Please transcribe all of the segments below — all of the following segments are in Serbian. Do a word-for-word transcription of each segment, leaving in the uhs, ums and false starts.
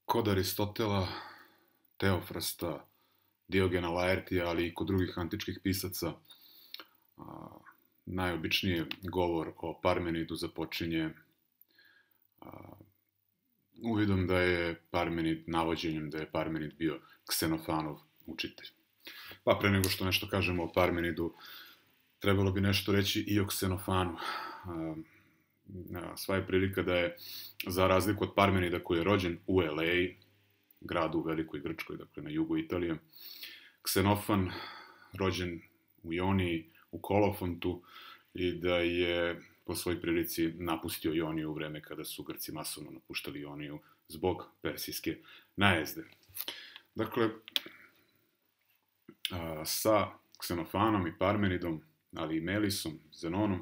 Kod Aristotela, Teofrasta, Diogena Laertija, ali i kod drugih antičkih pisaca, a, najobičnije govor o Parmenidu započinje a, uvidom da je Parmenid, navođenjem da je Parmenid bio Ksenofanov učitelj. Pa pre nego što nešto kažemo o Parmenidu, trebalo bi nešto reći i o Ksenofanu. A, sva je prilika da je, za razliku od Parmenida koji je rođen u el ej, gradu u Velikoj Grčkoj, dakle na jugu Italije, Ksenofan rođen u Ioniji, u Kolofontu, i da je po svojoj prilici napustio Ioniju u vreme kada su Grci masovno napuštali Ioniju zbog persijske najezde. Dakle, sa Ksenofanom i Parmenidom, ali i Melisom, Zenonom,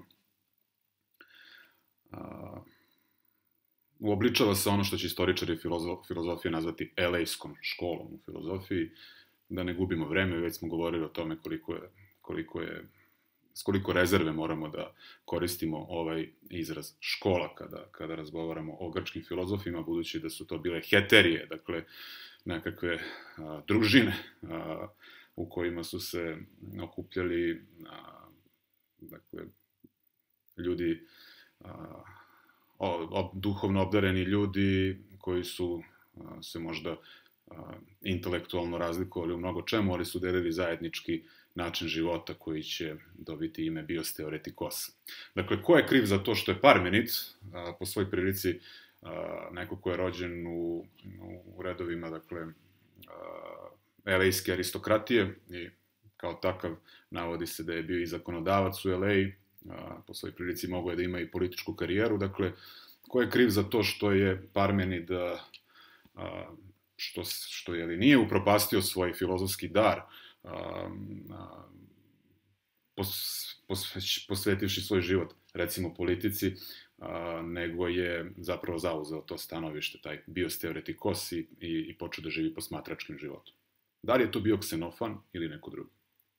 uobličava se ono što će istoričari filozofije nazvati elejskom školom u filozofiji. Da ne gubimo vreme, već smo govorili o tome koliko je, koliko je, s koliko rezerve moramo da koristimo ovaj izraz škola kada, kada razgovaramo o grčkim filozofima, budući da su to bile heterije, dakle nekakve a, družine a, u kojima su se okupljali a, dakle, ljudi, a, o, duhovno obdareni ljudi koji su a, se možda a, intelektualno razlikovali u mnogo čemu, ali su delili zajednički način života koji će dobiti ime bios theoretikos. Dakle, ko je kriv za to što je Parmenid, a, po svoj prilici, a, neko ko je rođen u, u redovima, dakle, a, elejske aristokratije i kao takav navodi se da je bio i zakonodavac u el ej, a, po svojoj prilici mogao je da ima i političku karijeru. Dakle, ko je kriv za to što je Parmenid, a, a, što, što je li nije upropastio svoj filozofski dar, a, a, pos, posveć, posvetivši svoj život, recimo, politici, a, nego je zapravo zauzeo to stanovište, taj bios theoretikos, i, i, i počeo da živi posmatračkim životom. Da li je to bio Ksenofan ili neko drugi?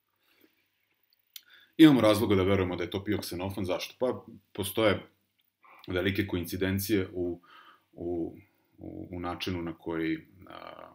Imamo razloga da verujemo da je to bio Ksenofan. Zašto? Pa postoje velike koincidencije u, u, u načinu na koji a,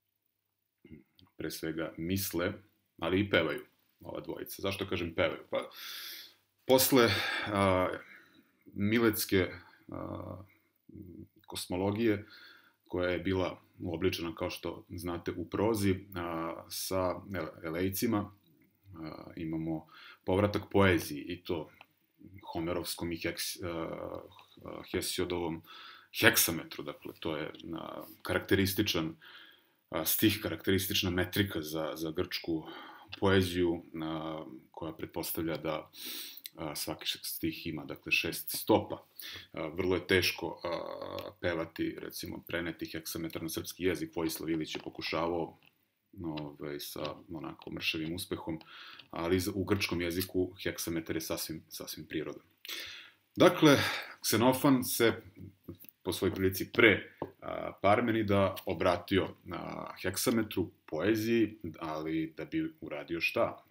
pre svega misle, ali i pevaju ova dvojica. Zašto kažem pevaju? Pa posle a, miletske a, kosmologije, koja je bila uobličena, kao što znate, u prozi, a, sa elejcima, a, imamo povratak poeziji, i to Homerovskom i Heks, a, Hesijodovom heksametru. Dakle, to je a, karakterističan a, stih, karakteristična metrika za, za grčku poeziju, a, koja pretpostavlja da a, svaki stih ima, dakle, šest stopa. A, vrlo je teško a, pevati, recimo, preneti heksametar na srpski jezik. Vojislav Ilić je pokušavao Ove, sa onako mršavim uspehom, ali u grčkom jeziku heksametar je sasvim, sasvim prirodan. Dakle, Ksenofan se po svojoj prilici pre a, Parmenida obratio na heksametru, poeziji, ali da bi uradio šta?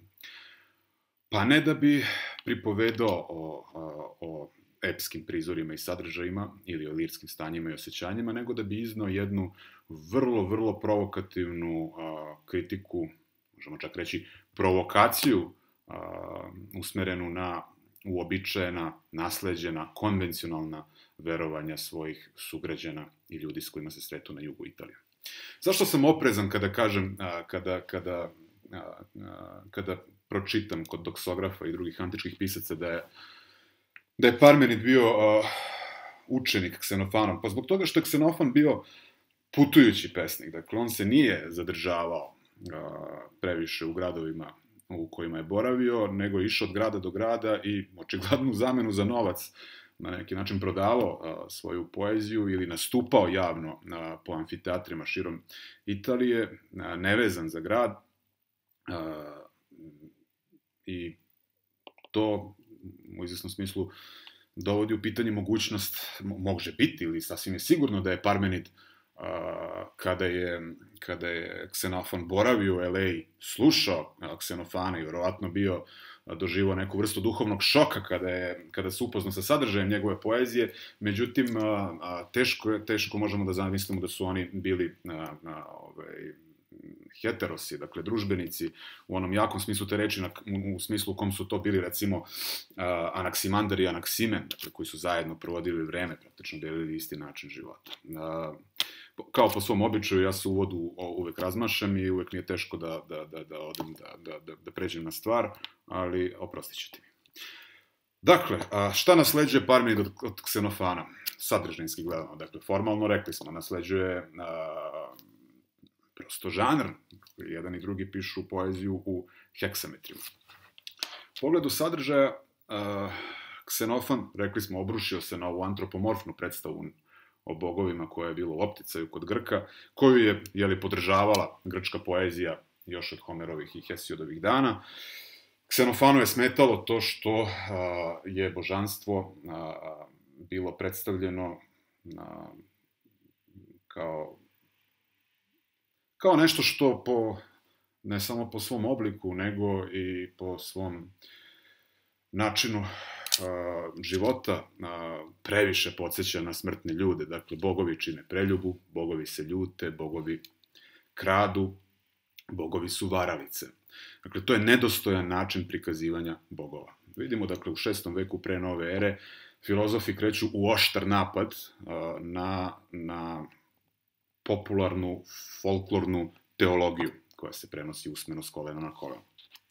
Pa ne da bi pripovedao o, o, o epskim prizorima i sadržajima ili o lirskim stanjima i osjećanjima, nego da bi iznao jednu vrlo, vrlo provokativnu a, kritiku, možemo čak reći provokaciju, a, usmerenu na uobičajena, nasleđena, konvencionalna verovanja svojih sugrađana i ljudi s kojima se sretu na jugu Italije. Zašto sam oprezan kada kažem, a, kada, kada, a, a, kada pročitam kod doksografa i drugih antičkih pisaca da je da je Parmenid bio uh, učenik Ksenofanov? Pa zbog toga što je Ksenofan bio putujući pesnik. Dakle, on se nije zadržavao uh, previše u gradovima u kojima je boravio, nego je išao od grada do grada i očiglednu zamenu za novac na neki način prodavao uh, svoju poeziju ili nastupao javno uh, po amfiteatrima širom Italije, uh, nevezan za grad, uh, i to u izvesnom smislu dovodi u pitanje mogućnost, može biti ili sasvim je sigurno da je Parmenid, a, kada je, kada je Ksenofan boravio u el ej, slušao Ksenofana i verovatno bio doživao neku vrstu duhovnog šoka kada, je, kada se upoznao sa sadržajem njegove poezije, međutim, teško, teško možemo da zamislimo da su oni bili na, na, ovaj, heterosi, dakle družbenici u onom jakom smislu te reči, u smislu u kom su to bili recimo Anaksimander i Anaksimen, dakle, koji su zajedno provodili vreme, praktično delili isti način života. Kao po svom običaju, ja se u uvodu uvek razmašam i uvek mi je teško da, da, da, da odem, da, da, da pređem na stvar, ali oprostit ćete mi. Dakle, šta nasleđuje Parmenid od, od Ksenofana? Sadržinski gledano, dakle, formalno rekli smo, nasleđuje a, prosto žanr, jedan i drugi pišu poeziju u heksametrima. U pogledu sadržaja, a, Ksenofan, rekli smo, obrušio se na ovu antropomorfnu predstavu o bogovima koja je bila u opticaju kod Grka, koju je, jeli, podržavala grčka poezija još od Homerovih i Hesiodovih dana. Ksenofanu je smetalo to što a, je božanstvo a, bilo predstavljeno a, kao, kao nešto što po, ne samo po svom obliku, nego i po svom načinu života previše podsjeća na smrtne ljude. Dakle, bogovi čine preljubu, bogovi se ljute, bogovi kradu, bogovi su varalice. Dakle, to je nedostojan način prikazivanja bogova. Vidimo, dakle, u šestom veku pre nove ere filozofi kreću u oštar napad na, na popularnu, folklornu teologiju koja se prenosi usmeno s kolena na koleno.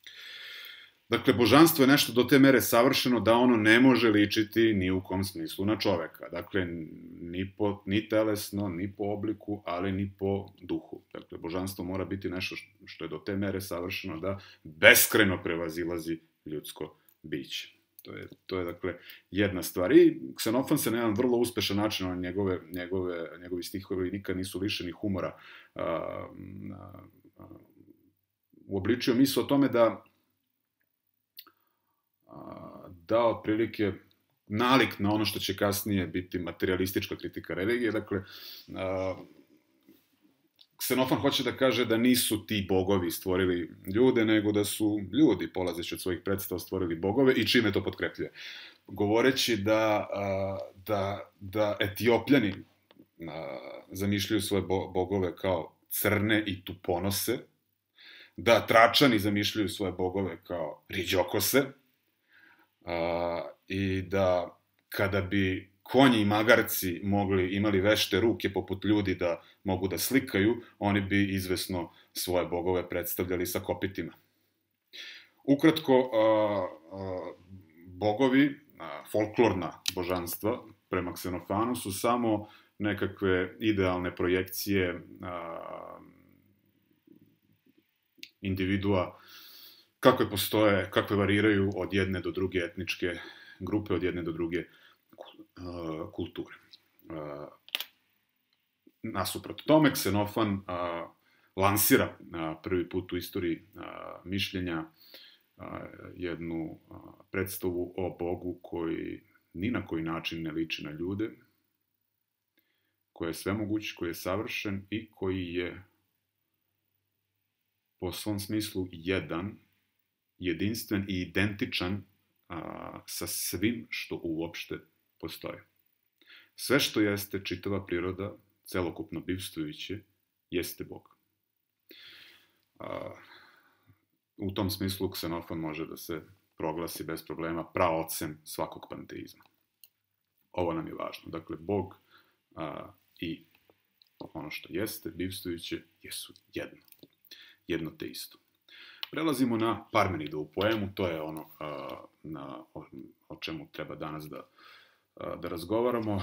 Dakle, božanstvo je nešto do te mere savršeno da ono ne može ličiti ni u kom smislu na čoveka. Dakle, ni, po, ni telesno, ni po obliku, ali ni po duhu. Dakle, božanstvo mora biti nešto što je do te mere savršeno da beskrajno prevazilazi ljudsko biće. To je, to je, dakle, jedna stvar. I Ksenofan se na jedan vrlo uspešan način, njegove, njegove, njegovi stihovi nikad nisu lišeni humora, a, a, a, uobličio misao o tome da da otprilike nalik na ono što će kasnije biti materialistička kritika religije. Dakle, Ksenofan hoće da kaže da nisu ti bogovi stvorili ljude, nego da su ljudi, polazeći od svojih predstava, stvorili bogove i čime to potkrepljuje. Govoreći da, da, da Etiopljani zamišljaju svoje bogove kao crne i tuponose, da Tračani zamišljaju svoje bogove kao riđokose, Uh, i da kada bi konji i magarci mogli, imali vešte ruke poput ljudi da mogu da slikaju, oni bi izvesno svoje bogove predstavljali sa kopitima. Ukratko, uh, uh, bogovi, uh, folklorna božanstva prema Ksenofanu su samo nekakve idealne projekcije uh, individua kakve postoje, kakve variraju od jedne do druge etničke grupe, od jedne do druge uh, kulture. Uh, nasuprot tome, Ksenofan uh, lansira uh, prvi put u istoriji uh, mišljenja uh, jednu uh, predstavu o Bogu koji ni na koji način ne liči na ljude, koji je svemoguć, koji je savršen i koji je po svom smislu jedan, jedinstven i identičan a, sa svim što uopšte postoje. Sve što jeste čitava priroda, celokupno bivstvujuće, jeste Bog. A, u tom smislu Ksenofan može da se proglasi bez problema praocem svakog panteizma. Ovo nam je važno. Dakle, Bog a, i ono što jeste, bivstvujuće, jesu jedno. Jedno te isto. Prelazimo na Parmenidovu poemu, to je ono a, na, o, o čemu treba danas da, a, da razgovaramo.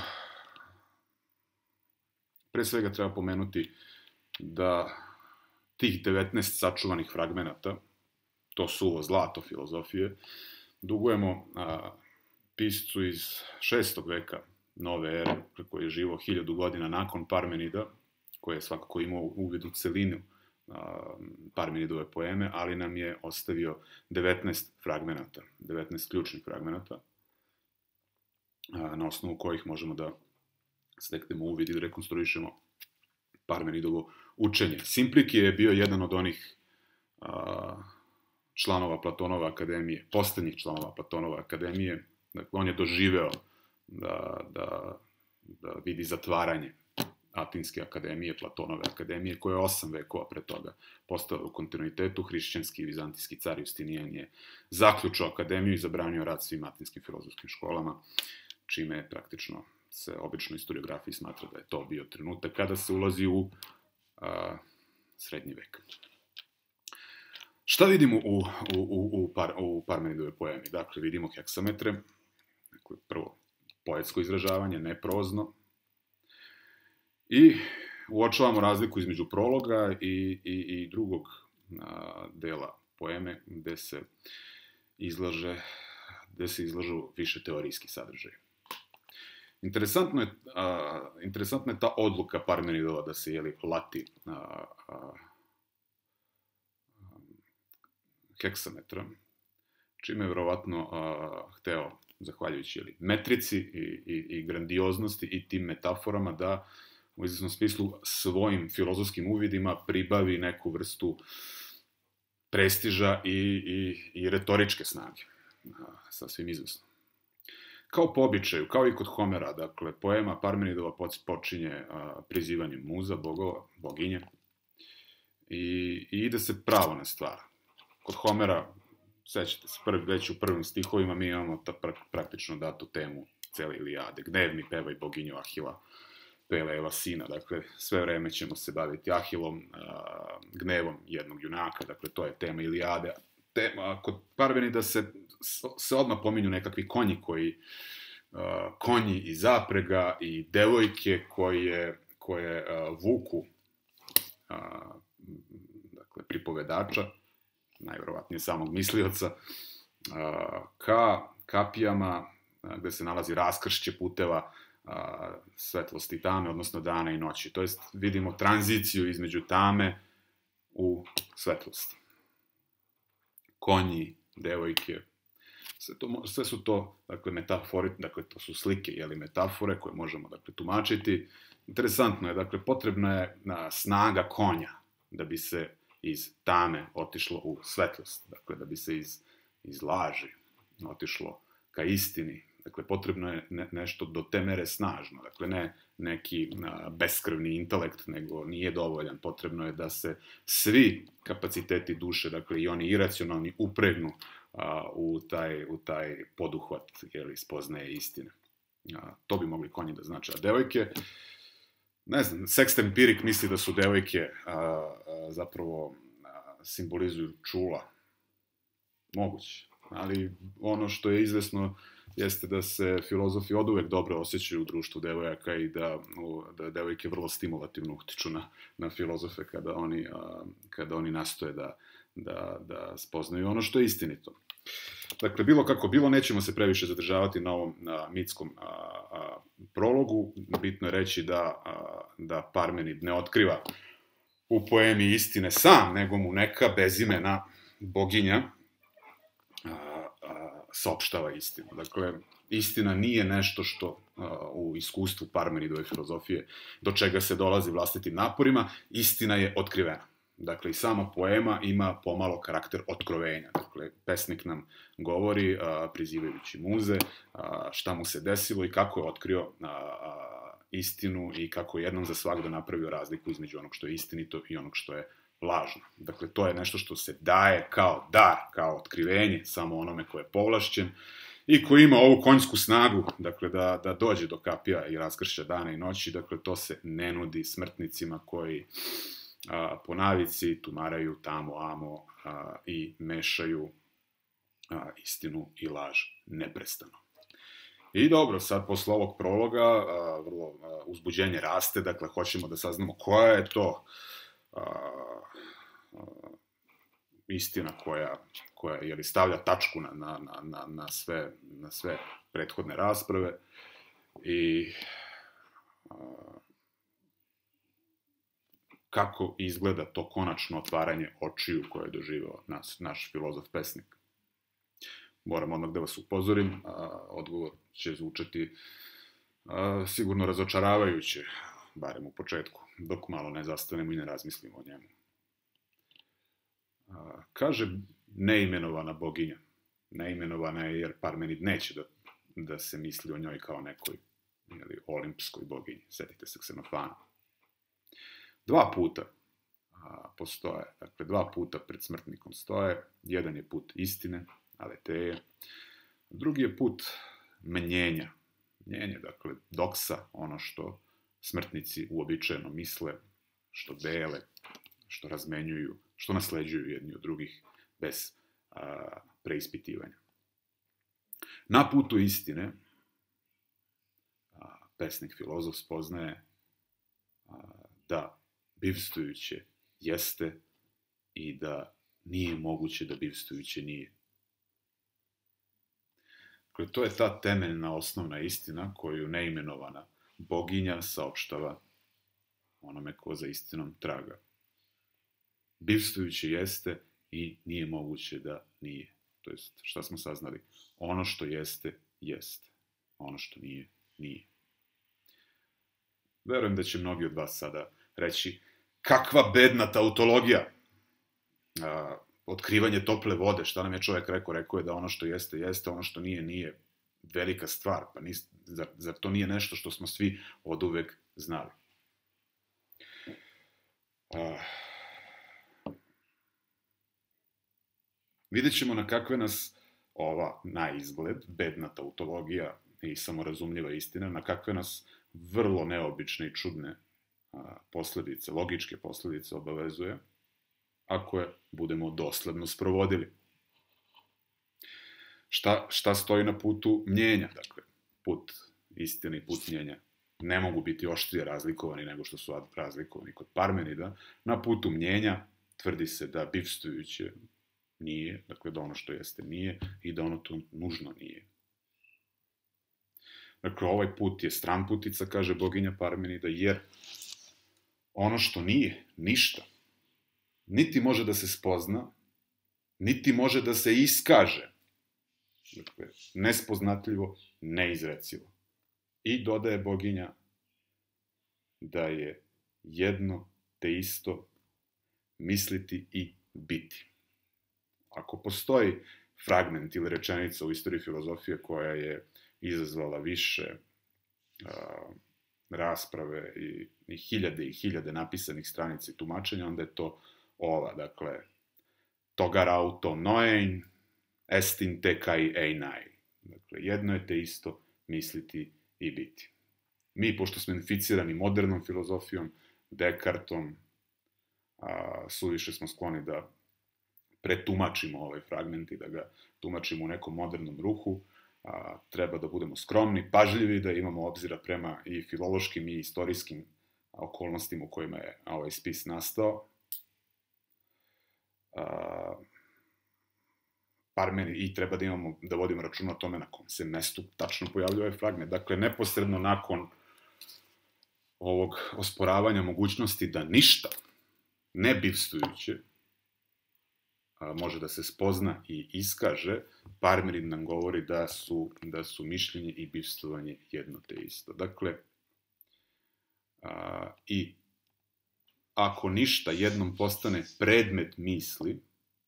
Pre svega treba pomenuti da tih devetnaest sačuvanih fragmenata, to suvo zlato filozofije, dugujemo a, piscu iz šestog veka nove ere, koji je živo hiljadu godina nakon Parmenida, koji je svakako imao uvid u celinu Parmenidove poeme, ali nam je ostavio devetnaest fragmenata, devetnaest ključnih fragmenata, na osnovu kojih možemo da steknemo uvid i da rekonstruišemo Parmenidovo učenje. Simplikije je bio jedan od onih a, članova Platonove akademije, poslednjih članova Platonove akademije. Dakle, on je doživeo da, da, da vidi zatvaranje Atinske akademije, Platonove akademije, koja je osam vekova pre toga postala u kontinuitetu. Hrišćanski i vizantijski car Justinijan je zaključao akademiju i zabranio rad svim atinskim filozofskim školama, čime praktično se obično istoriografiji smatra da je to bio trenutak kada se ulazi u a, srednji vek. Šta vidimo u, u, u, u, par, u Parmenidove poemi? Dakle, vidimo heksametre, dakle, prvo poetsko izražavanje, ne prozno, i uočavamo razliku između prologa i, i, i drugog a, dela poeme, gde se izlaže, gde se izlažu više teorijski sadržaj. Interesantno je, a, interesantna je ta odluka Parmenidova da se, jeli, lati a, a, heksametra, čime je verovatno a, hteo, zahvaljujući, jeli, metrici i, i, i grandioznosti i tim metaforama, da u izvesnom smislu svojim filozofskim uvidima pribavi neku vrstu prestiža i, i, i retoričke snage. Sasvim izvesno. Kao po običaju, kao i kod Homera, dakle, poema Parmenidova počinje a, prizivanjem muza, bogova, boginje, i, i ide se pravo na stvar. Kod Homera, sećate se, prvi, već u prvim stihovima mi imamo ta pra, praktično datu temu cele Ilijade. Gnev mi pevaj boginju Ahila, Pelejeva sina, dakle, sve vreme ćemo se baviti Ahilom, a, gnevom jednog junaka, dakle, to je tema Ilijade. Tema, kod Parmenida se, se odmah pominju nekakvi konji koji, a, konji i zaprega i devojke koje, koje a, vuku, a, dakle, pripovedača, najverovatnije samog mislioca, a, ka kapijama, a, gde se nalazi raskršće puteva a, svetlosti i tame, odnosno dana i noći. To jest, vidimo tranziciju između tame u svetlost. Konji, devojke, sve, to, sve su to, dakle, metafori, dakle, to su slike, jeli, metafore koje možemo, dakle, tumačiti. Interesantno je, dakle, potrebna je snaga konja da bi se iz tame otišlo u svetlost, dakle, da bi se iz, iz laži otišlo ka istini. Dakle, potrebno je ne, nešto do te mere snažno, dakle, ne neki a, beskrvni intelekt, nego nije dovoljan. Potrebno je da se svi kapaciteti duše, dakle, i oni iracionalni, upregnu a, u, taj, u taj poduhvat, jeli, spoznaje istine. A, to bi mogli konji da znače. A devojke, ne znam, Sexte Empiric misli da su devojke a, a, zapravo a, simbolizuju čula. Moguće. Ali ono što je izvesno jeste da se filozofi oduvek dobro osjećaju u društvu devojaka i da, da devojke vrlo stimulativno utiču na, na filozofe kada oni, a, kada oni nastoje da, da, da spoznaju ono što je istinito. Dakle, bilo kako bilo, nećemo se previše zadržavati na ovom na mitskom a, a, prologu. Bitno je reći da, a, da Parmenid ne otkriva u poemi istine sam, nego mu neka bezimena boginja saopštava istinu. Dakle, istina nije nešto što uh, u iskustvu Parmenidove filozofije do čega se dolazi vlastitim naporima, istina je otkrivena. Dakle, i sama poema ima pomalo karakter otkrovenja. Dakle, pesnik nam govori, uh, prizivajući muze, uh, šta mu se desilo i kako je otkrio uh, uh, istinu i kako je jednom za svakda napravio razliku između onog što je istinito i onog što je lažno. Dakle, to je nešto što se daje kao dar, kao otkrivenje samo onome ko je povlašćen i ko ima ovu konjsku snagu, dakle, da, da dođe do kapija i raskršća dana i noći. Dakle, to se ne nudi smrtnicima koji a, po navici tumaraju tamo, amo a, i mešaju a, istinu i laž neprestano. I dobro, sad posle ovog prologa a, vrlo a, uzbuđenje raste, dakle, hoćemo da saznamo koja je to A, a, istina koja, koja jeli, stavlja tačku na, na, na, na, sve, na sve prethodne rasprave i a, kako izgleda to konačno otvaranje očiju koje je doživao nas, naš filozof-pesnik. Moram odmah da vas upozorim, a, odgovor će zvučati a, sigurno razočaravajuće, barem u početku, dok malo ne zastanemo i ne razmislimo o njemu. A, kaže neimenovana boginja. Neimenovana je jer Parmenid neće da, da se misli o njoj kao nekoj ili olimpskoj boginji. Setite se Ksenofana. Dva puta a, postoje, dakle dva puta pred smrtnikom stoje. Jedan je put istine, aleteje. Drugi je put mnjenja. Mnjenje, dakle doksa, ono što smrtnici uobičajeno misle, što dele, što razmenjuju, što nasleđuju jedni od drugih bez a, preispitivanja. Na putu istine a, pesnik filozof spoznaje a, da bivstvujuće jeste i da nije moguće da bivstvujuće nije. Dakle, to je ta temeljna osnovna istina koju neimenovana boginja saopštava onome ko za istinom traga. Bivstvujuće jeste i nije moguće da nije. To jest, šta smo saznali? Ono što jeste, jeste. Ono što nije, nije. Verujem da će mnogi od vas sada reći kakva bedna tautologija, a, otkrivanje tople vode, šta nam je čovjek rekao? Rekao je da ono što jeste, jeste, ono što nije, nije. Velika stvar, pa nis, zar, zar to nije nešto što smo svi oduvek znali? Uh, vidjet ćemo na kakve nas ova, na izgled, bedna tautologija i samorazumljiva istina, na kakve nas vrlo neobične i čudne uh, posledice, logičke posledice obavezuje, ako je budemo dosledno sprovodili. Šta, šta stoji na putu mnjenja? Dakle, put istine i put mnjenja ne mogu biti oštrije razlikovani nego što su razlikovani kod Parmenida. Na putu mnjenja tvrdi se da bivstvujuće nije, dakle da ono što jeste nije i da ono to nužno nije. Dakle, ovaj put je stranputica, kaže boginja Parmenida, jer ono što nije, ništa, niti može da se spozna, niti može da se iskaže. Dakle, nespoznatljivo, neizrecivo. I dodaje boginja da je jedno te isto misliti i biti. Ako postoji fragment ili rečenica u istoriji filozofije koja je izazvala više a, rasprave i, i hiljade i hiljade napisanih stranica i tumačenja, onda je to ova, dakle, togar auto noein, estin te kai einai. Dakle, jedno je te isto misliti i biti. Mi, pošto smo inficirani modernom filozofijom, Descartom, a, suviše smo skloni da pretumačimo ovaj fragment i da ga tumačimo u nekom modernom ruhu, a, treba da budemo skromni, pažljivi, da imamo obzira prema i filološkim i istorijskim okolnostima u kojima je ovaj spis nastao. A, Parmeni, i treba da imamo, da vodimo računa o tome na kom se mestu tačno pojavlja ovaj fragment. Dakle, neposredno nakon ovog osporavanja mogućnosti da ništa ne bivstvujuće a, može da se spozna i iskaže, Parmenid nam govori da su, da su mišljenje i bivstvovanje jedno te isto. Dakle, a, i ako ništa jednom postane predmet misli,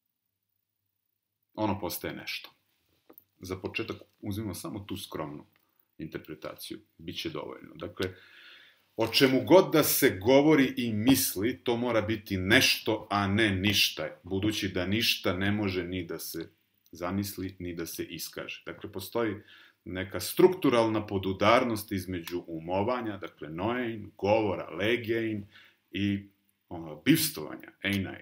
ono postaje nešto. Za početak uzmimo samo tu skromnu interpretaciju. Biće dovoljno. Dakle, o čemu god da se govori i misli, to mora biti nešto, a ne ništa. Budući da ništa ne može ni da se zamisli, ni da se iskaže. Dakle, postoji neka strukturalna podudarnost između umovanja, dakle, noein, govora, legein i ono, bivstvovanja, einai.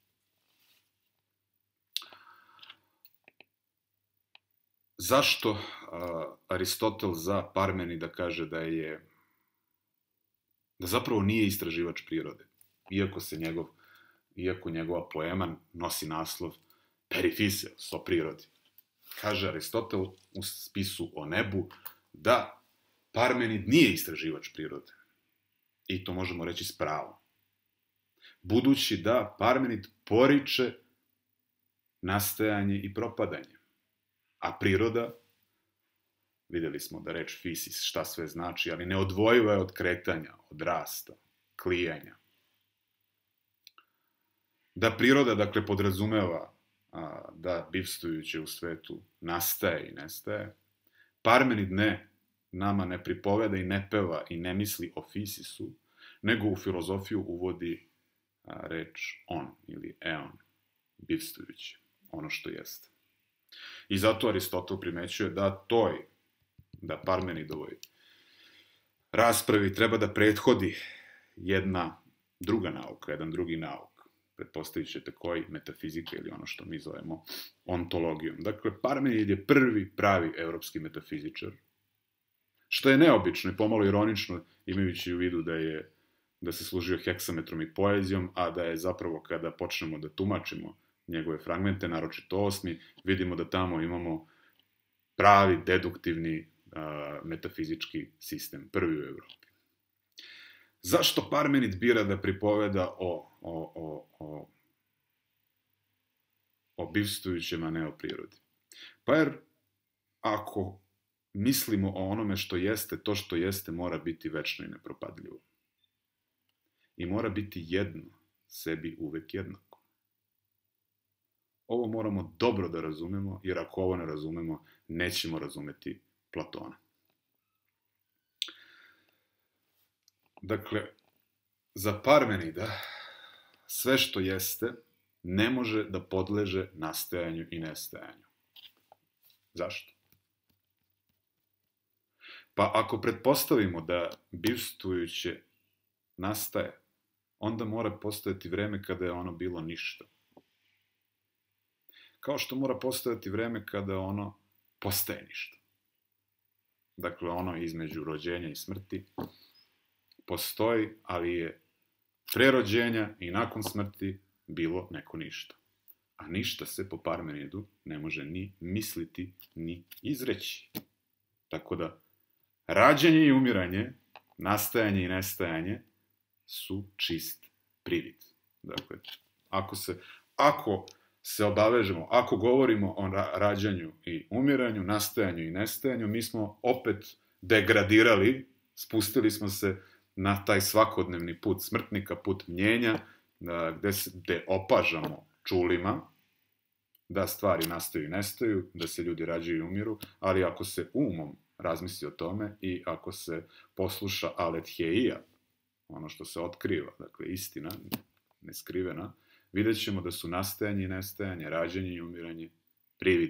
Zašto uh, Aristotel za Parmenida kaže da je da zapravo nije istraživač prirode, iako se njegov iako njegova poema nosi naslov Perifiseos, o prirodi. Kaže Aristotel u spisu o nebu da Parmenid nije istraživač prirode. I to možemo reći s pravom. Budući da Parmenid poriče nastajanje i propadanje. A priroda, videli smo da reč fisis šta sve znači, ali neodvojiva je od kretanja, od rasta, klijanja. Da priroda, dakle, podrazumeva a, da bivstvujuće u svetu nastaje i nestaje. Parmenid ne, nama ne pripoveda i ne peva i ne misli o Fisisu, nego u filozofiju uvodi a, reč on ili eon, bivstvujuće, ono što jeste. I zato Aristotel primećuje da toj, da Parmenidovoj raspravi treba da prethodi jedna druga nauka, jedan drugi nauk. Pretpostavit ćete koji, metafizika ili ono što mi zovemo ontologijom. Dakle, Parmenid je prvi pravi evropski metafizičar, što je neobično i pomalo ironično, imajući u vidu da je da se služio heksametrom i poezijom, a da je zapravo kada počnemo da tumačimo njegove fragmente, naročito osmi, vidimo da tamo imamo pravi deduktivni a, metafizički sistem, prvi u Evropi. Zašto Parmenid bira da pripoveda o, o, o, o, o bivstvujućem, a ne o prirodi? Pa jer ako mislimo o onome što jeste, to što jeste mora biti večno i nepropadljivo. I mora biti jedno, sebi uvek jednako. Ovo moramo dobro da razumemo, jer ako ovo ne razumemo, nećemo razumeti Platona. Dakle, za Parmenida sve što jeste ne može da podleže nastajanju i nestajanju. Zašto? Pa ako pretpostavimo da bivstvujuće nastaje, onda mora postojati vreme kada je ono bilo ništa. Kao što mora postojati vreme kada ono postaje ništa. Dakle, ono između rođenja i smrti postoji, ali je pre rođenja i nakon smrti bilo neko ništa. A ništa se po Parmenidu ne može ni misliti, ni izreći. Tako da, rađanje i umiranje, nastajanje i nestajanje su čist privid. Dakle, ako se, ako se obavežemo, ako govorimo o rađanju i umiranju, nastajanju i nestajanju, mi smo opet degradirali, spustili smo se na taj svakodnevni put smrtnika, put mnjenja, gde, se, gde opažamo čulima da stvari nastaju i nestaju, da se ljudi rađaju i umiru, ali ako se umom razmisli o tome i ako se posluša aletheia, ono što se otkriva, dakle istina, neskrivena, vidjet ćemo da su nastajanje i nestajanje, rađanje i umiranje privid.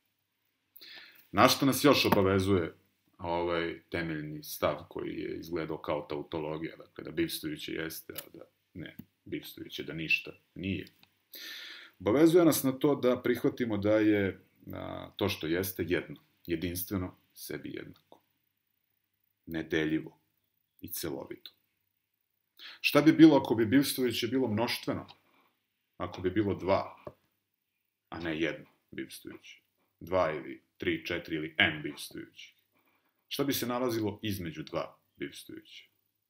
Na što nas još obavezuje ovaj temeljni stav koji je izgledao kao tautologija, dakle da bivstvujuće jeste, a da ne, bivstvujuće da ništa nije. Obavezuje nas na to da prihvatimo da je a, to što jeste jedno, jedinstveno, sebi jednako, nedeljivo i celovito. Šta bi bilo ako bi bivstvujuće bilo mnoštveno? Ako bi bilo dva, a ne jedno bivstvujuće. Dva ili tri, četiri ili n bivstvujućih. Šta bi se nalazilo između dva bivstvujuće?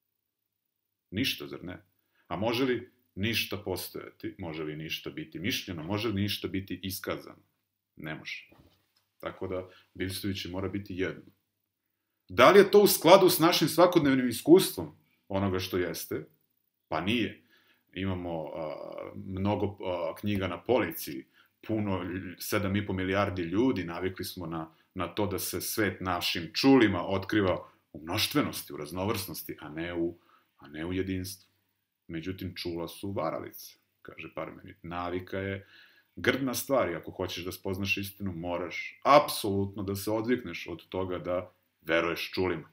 Ništa, zar ne? A može li ništa postojati? Može li ništa biti mišljeno? Može li ništa biti iskazano? Ne može. Tako da bivstvujuće mora biti jedno. Da li je to u skladu s našim svakodnevnim iskustvom onoga što jeste? Pa nije. Imamo a, mnogo a, knjiga na polici, puno, sedam i po milijardi ljudi, navikli smo na, na to da se svet našim čulima otkriva u mnoštvenosti, u raznovrsnosti, a ne u, a ne u jedinstvu. Međutim, čula su varalice, kaže Parmenid. Navika je grdna stvar i ako hoćeš da spoznaš istinu, moraš apsolutno da se odvikneš od toga da veruješ čulima.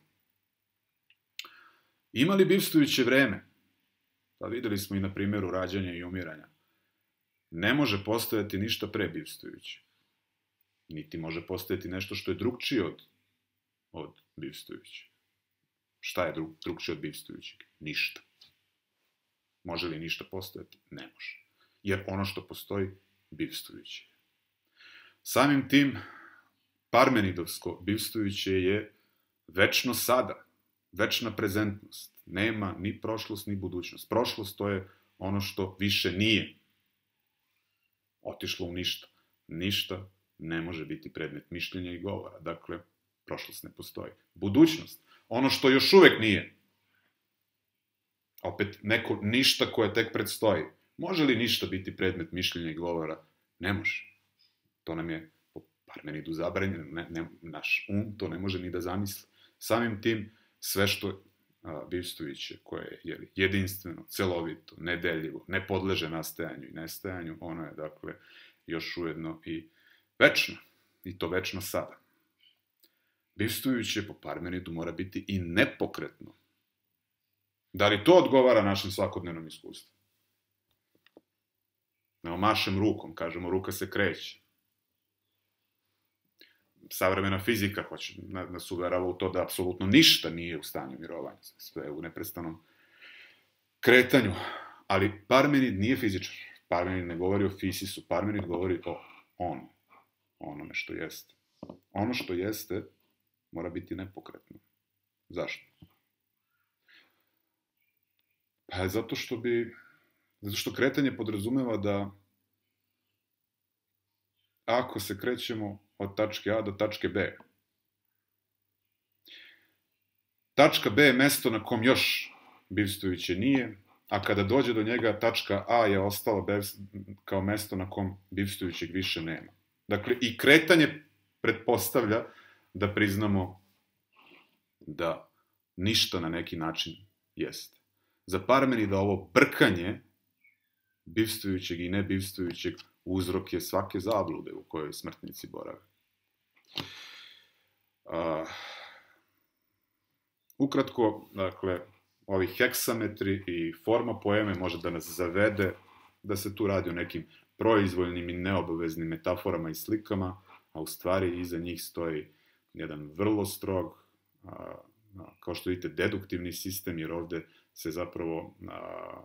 Ima li bivstvujuće vreme? Pa videli smo i na primjeru rađanja i umiranja. Ne može postojati ništa pre bivstvujuće. Niti može postojati nešto što je drugčije od, od bivstvujuće. Šta je drug, drugčije od bivstvujućeg? Ništa. Može li ništa postojati? Ne može. Jer ono što postoji, bivstvujuće. Samim tim, Parmenidovsko bivstvujuće je večno sada, večna prezentnost. Nema ni prošlost, ni budućnost. Prošlost to je ono što više nije. Otišlo u ništa. Ništa ne može biti predmet mišljenja i govora. Dakle, prošlost ne postoji. Budućnost, ono što još uvek nije. Opet neko ništa koje tek predstoji. Može li ništa biti predmet mišljenja i govora? Ne može. To nam je po Parmenidu zabranjeno, ne, ne, naš um to ne može ni da zamisli. Samim tim, sve što a, bivstvujuće, koje je jedinstveno, celovito, nedeljivo, ne podleže nastajanju i nestajanju, ono je, dakle, još ujedno i večno. I to večno sada. Bivstvujuće po Parmenidu mora biti i nepokretno. Da li to odgovara našem svakodnevnom iskustvu? Ne omašem rukom, kažemo, ruka se kreće. Savremena fizika hoće, nas uverava u to da apsolutno ništa nije u stanju mirovanja. Sve je u neprestanom kretanju. Ali Parmenid nije fizičar. Parmenid ne govori o fisisu. Parmenid govori o on. Onome što jeste. Ono što jeste mora biti nepokretno. Zašto? Pa zato što bi... Zato što kretanje podrazumeva da ako se krećemo od tačke A do tačke B, tačka B je mesto na kom još bivstvujuće nije, a kada dođe do njega, tačka A je ostala bez, kao mesto na kom bivstvujućeg više nema. Dakle, i kretanje pretpostavlja da priznamo da ništa na neki način jeste. Za Parmenida ovo brkanje bivstvujućeg i nebivstvujućeg uzrok je svake zablude u kojoj smrtnici borave. Uh, ukratko, dakle, ovi heksametri i forma poeme može da nas zavede da se tu radi o nekim proizvoljnim i neobaveznim metaforama i slikama, a u stvari iza njih stoji jedan vrlo strog, uh, kao što vidite, deduktivni sistem, jer ovde se zapravo uh,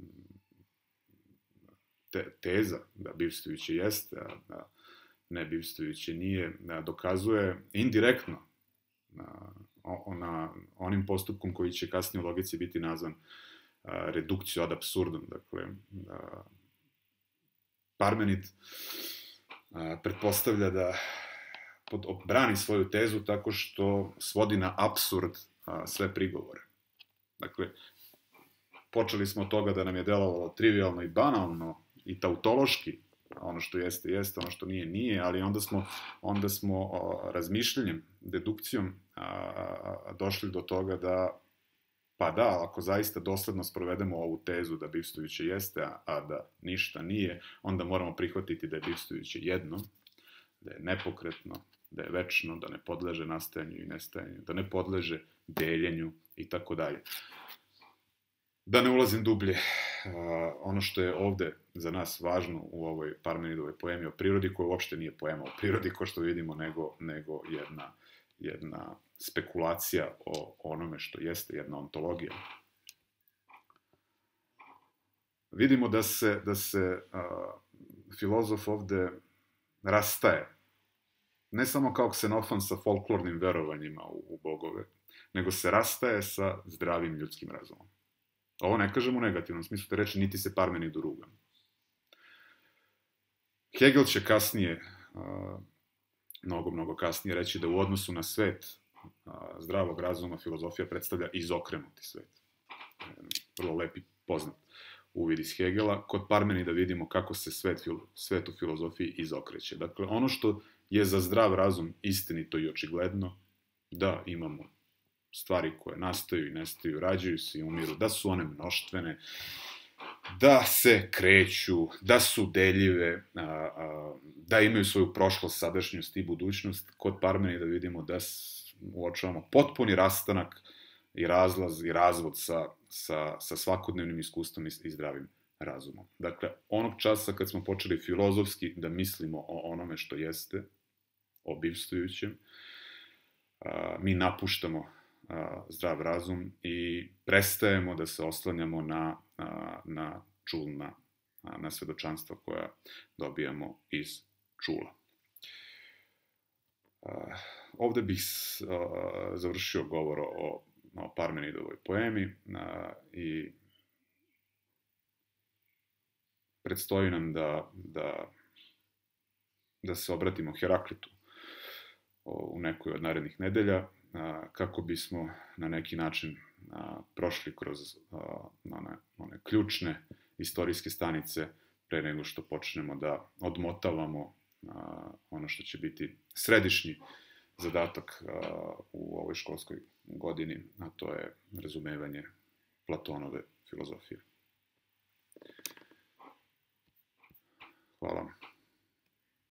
te, teza da bivstvujuće jeste, a da nebivstvujuće nije, da dokazuje indirektno na, na onim postupkom koji će kasnije u logici biti nazvan a, redukciju ad absurdum. Dakle, a, Parmenid a, pretpostavlja da pod, brani svoju tezu tako što svodi na apsurd a, sve prigovore. Dakle, počeli smo od toga da nam je delovalo trivialno i banalno i tautološki, ono što jeste, jeste, ono što nije, nije, ali onda smo, onda smo o, razmišljanjem, dedukcijom a, a, došli do toga da, pa da, ako zaista dosledno sprovedemo ovu tezu da bivstvujuće jeste, a, a da ništa nije, onda moramo prihvatiti da je bivstvujuće jedno, da je nepokretno, da je večno, da ne podleže nastajanju i nestajanju, da ne podleže deljenju i tako dalje. Da ne ulazim dublje, uh, ono što je ovde za nas važno u ovoj Parmenidovoj poemi o prirodi, koja uopšte nije poema o prirodi, kao što vidimo, nego, nego jedna, jedna spekulacija o onome što jeste, jedna ontologija. Vidimo da se, da se uh, filozof ovde rastaje, ne samo kao Ksenofan sa folklornim verovanjima u, u bogove, nego se rastaje sa zdravim ljudskim razumom. Ovo ne kažem u negativnom smislu te reči, niti se Parmenidu rugam. Hegel će kasnije, mnogo, mnogo kasnije, reći da u odnosu na svet zdravog razuma filozofija predstavlja izokrenuti svet. Vrlo lep i poznat uvid iz Hegela. Kod Parmenida vidimo kako se svet, svet u filozofiji izokreće. Dakle, ono što je za zdrav razum istinito i očigledno, da imamo stvari koje nastaju i nestaju, rađaju se i umiru, da su one mnoštvene, da se kreću, da su deljive, da imaju svoju prošlost, sadašnjost i budućnost. Kod Parmenida vidimo da uočavamo potpuni rastanak i razlaz i razvod sa, sa, sa svakodnevnim iskustvom i, i zdravim razumom. Dakle, onog časa kad smo počeli filozofski da mislimo o onome što jeste, o bivstvujućem, mi napuštamo zdrav razum i prestajemo da se oslanjamo na, na čulna, na svedočanstva koja dobijamo iz čula. Ovde bih završio govor o, o Parmenidovoj poemi i predstoji nam da, da, da se obratimo Heraklitu u nekoj od narednih nedelja, kako bismo na neki način prošli kroz one, one ključne istorijske stanice pre nego što počnemo da odmotavamo a, ono što će biti središnji zadatak a, u ovoj školskoj godini, a to je razumevanje Platonove filozofije. Hvala vam.